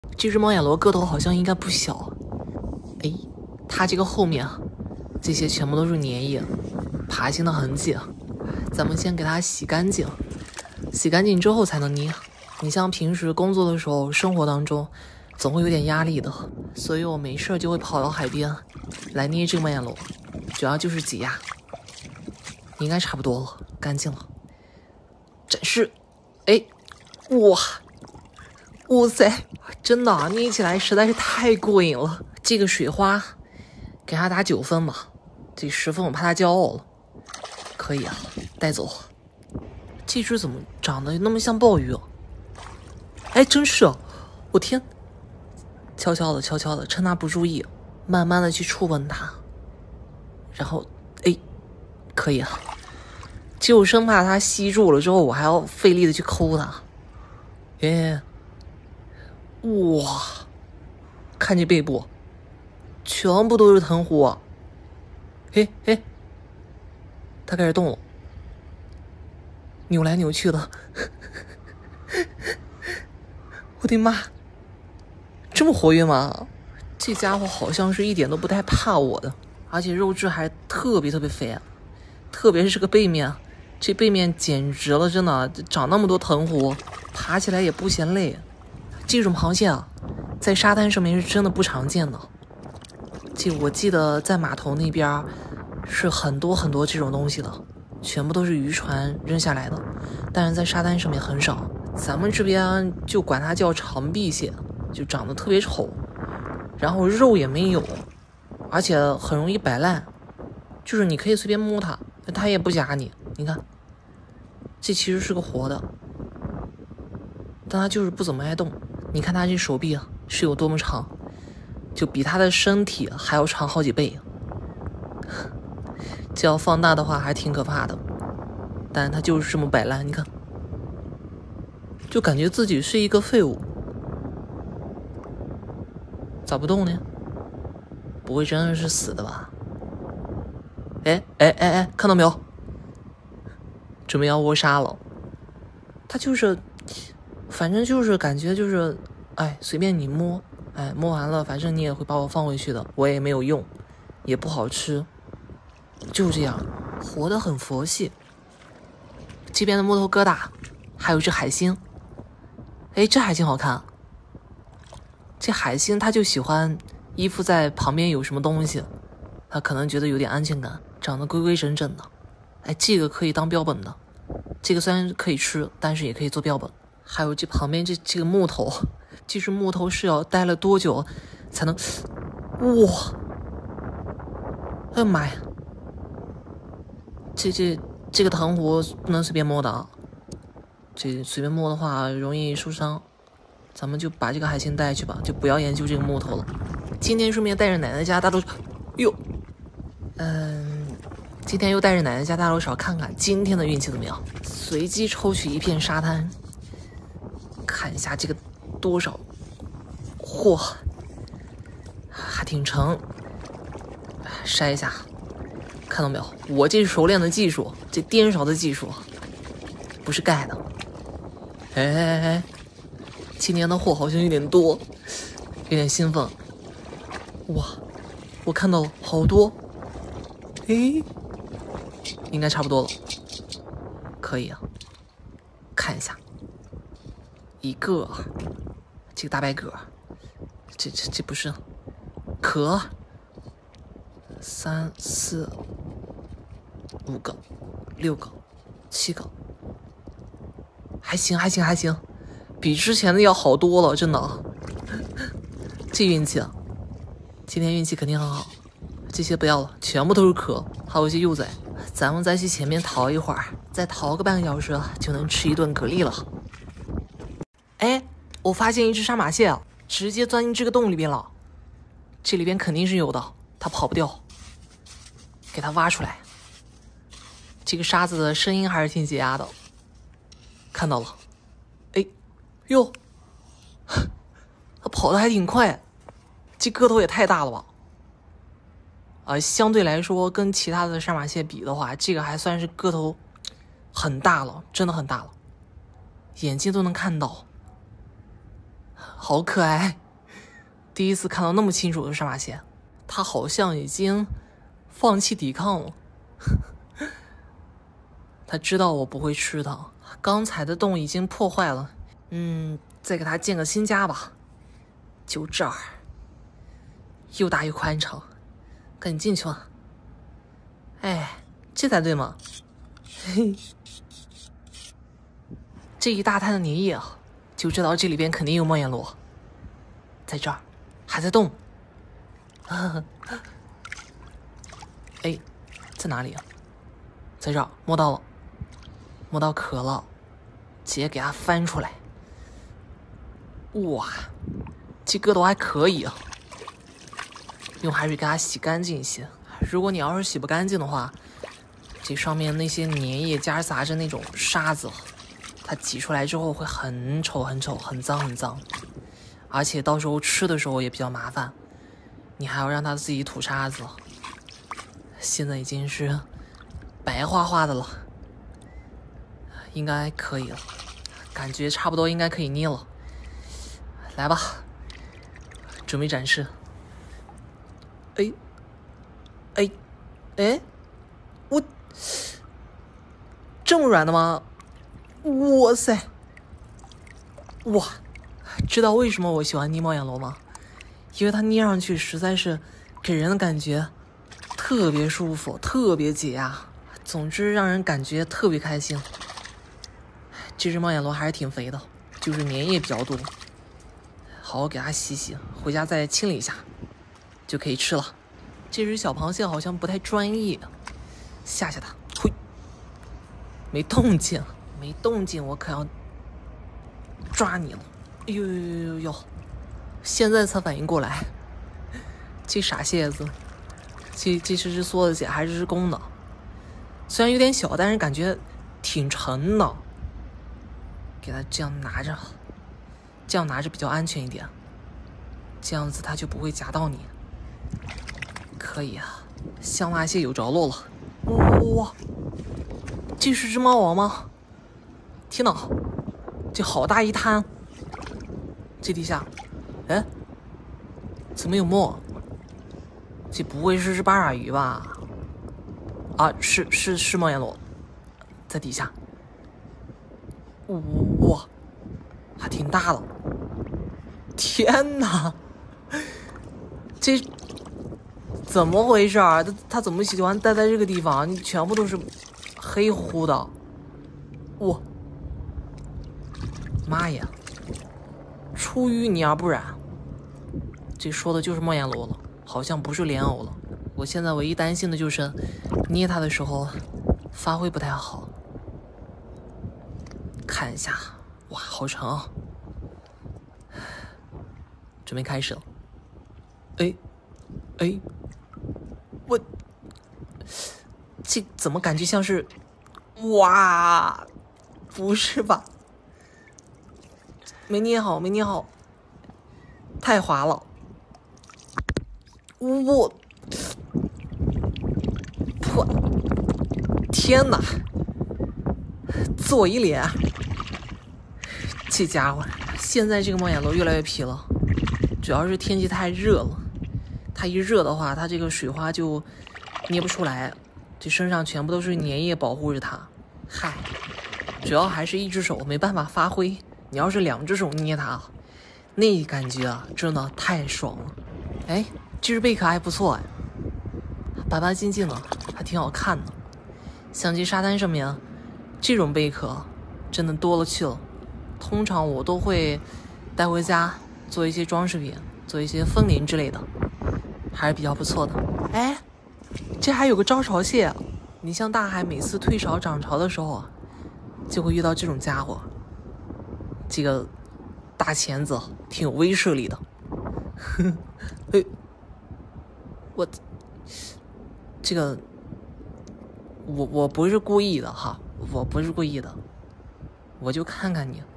这只猫眼螺个头好像应该不小。哎，它这个后面啊，这些全部都是粘液、爬行的痕迹。咱们先给它洗干净，洗干净之后才能捏。你像平时工作的时候，生活当中总会有点压力的，所以我没事就会跑到海边来捏这个猫眼螺，主要就是挤压。应该差不多了，干净了。展示，哎，哇塞，真的捏起来实在是太过瘾了。这个水花给他打9分吧，这10分我怕他骄傲了。可以啊，带走。这只怎么长得那么像鲍鱼啊？哎，真是啊！我天，悄悄的，趁他不注意，慢慢的去触碰它，然后，哎，可以啊。就生怕它吸住了之后，我还要费力的去抠它。哎，哇，看这背部，全部都是藤壶啊！哎，它开始动了，扭来扭去的。我的妈，这么活跃吗？这家伙好像是一点都不太怕我的，而且肉质还特别肥啊！特别是这个背面，这背面简直了，真的长那么多藤壶，爬起来也不嫌累。这种螃蟹啊，在沙滩上面是真的不常见的。我记得在码头那边是很多这种东西的，全部都是渔船扔下来的，但是在沙滩上面很少。咱们这边就管它叫长臂蟹，就长得特别丑，然后肉也没有，而且很容易摆烂，就是你可以随便摸它，它也不夹你。你看，这其实是个活的，但它就是不怎么爱动。你看它这手臂啊是有多么长，就比它的身体还要长好几倍。这要放大的话还挺可怕的，但是它就是这么摆烂。你看，就感觉自己是一个废物。咋不动呢？不会真的是死的吧？哎，看到没有？准备要窝杀了。他就是，反正就是感觉就是，哎，随便你摸，哎，摸完了，反正你也会把我放回去的，我也没有用，也不好吃，就这样，活得很佛系。这边的木头疙瘩，还有只海星。哎，这海星好看。这海星它就喜欢依附在旁边有什么东西，它可能觉得有点安全感，长得规规整整的。哎，这个可以当标本的，这个虽然可以吃，但是也可以做标本。还有这旁边这个木头，这只木头是要待了多久才能？哇！哎呀妈呀！这个藤壶不能随便摸的啊，这随便摸的话容易受伤。咱们就把这个海星带去吧，就不要研究这个木头了。今天顺便带着奶奶家大多，哟，今天又带着奶奶家大多少看看今天的运气怎么样。随机抽取一片沙滩，看一下这个多少，嚯，还挺沉。筛一下，看到没有？我这熟练的技术，这颠勺的技术，不是盖的。哎。今年的货好像有点多，有点兴奋。哇，我看到了好多，诶，应该差不多了，可以啊。看一下，一个，这个大白蛤，这不是壳，3、4、5个、6个、7个，还行。比之前的要好多了，真的。这运气啊，今天运气肯定很好。这些不要了，全部都是壳，还有一些幼崽。咱们再去前面淘一会儿，再淘个半个小时就能吃一顿蛤蜊了。哎，我发现一只沙马蟹啊，直接钻进这个洞里边了。这里边肯定是有的，它跑不掉。给它挖出来。这个沙子的声音还是挺解压的。看到了。哟，它跑得还挺快，这个头也太大了吧！相对来说，跟其他的沙马蟹比的话，这个还算是个头很大了，真的很大了，眼睛都能看到。 好可爱！第一次看到那么清楚的杀马蟹，它好像已经放弃抵抗了。它知道我不会吃它，刚才的洞已经破坏了。再给它建个新家吧。就这儿，又大又宽敞，赶紧进去吧。哎，这才对嘛！嘿，这一大滩的粘液啊，就知道这里边肯定有梦魇螺。在这儿，还在动。哎，在哪里啊？在这儿，摸到了，摸到壳了，直接给它翻出来。哇，这个都还可以啊。用海水给它洗干净一些。如果你要是洗不干净的话，这上面那些粘液夹杂着那种沙子，它挤出来之后会很丑很丑，很脏很脏，而且到时候吃的时候也比较麻烦，你还要让它自己吐沙子。现在已经是白花花的了，应该可以了，感觉差不多应该可以捏了。来吧，准备展示。哎，我这么软的吗？哇塞！哇，知道为什么我喜欢捏梦魇螺吗？因为它捏上去实在是给人的感觉特别舒服，特别解压，总之让人感觉特别开心。这只梦魇螺还是挺肥的，就是粘液比较多，好好给它洗洗，回家再清理一下就可以吃了。这只小螃蟹好像不太专业，吓吓它。呸！没动静，没动静，我可要抓你了！哎呦！现在才反应过来，这傻蟹子，这是只梭子蟹还是只公的？虽然有点小，但是感觉挺沉的。给它这样拿着，这样拿着比较安全一点，这样子它就不会夹到你。可以啊，香辣蟹有着落了。哇，这是只猫王吗？天哪，这好大一滩！这底下，哎，怎么有墨？这不会是只八爪鱼吧？啊，是梦魇螺，在底下。哇，还挺大的！天哪，这怎么回事啊？他怎么喜欢待在这个地方？你全部都是黑乎乎的。哇，妈呀！出淤泥而不染，这说的就是梦魇螺了，好像不是莲藕了。我现在唯一担心的就是捏它的时候发挥不太好。看一下，哇，好沉啊！准备开始了。哎，我这怎么感觉像是？哇，不是吧？没捏好，太滑了。我破！天哪！自我一脸。这家伙，现在这个梦魇螺越来越皮了，主要是天气太热了。它一热的话，它这个水花就捏不出来，这身上全部都是粘液保护着它。嗨，主要还是一只手没办法发挥。你要是两只手捏它，那感觉啊，真的太爽了。哎，这只贝壳还不错哎，白白净净的，还挺好看的。像这沙滩上面这种贝壳真的多了去了。通常我都会带回家做一些装饰品，做一些风铃之类的，还是比较不错的。哎，这还有个招潮蟹，你像大海每次退潮涨潮的时候啊，就会遇到这种家伙。这个大钳子挺有威慑力的。我这个我不是故意的哈，我不是故意的，我就看看你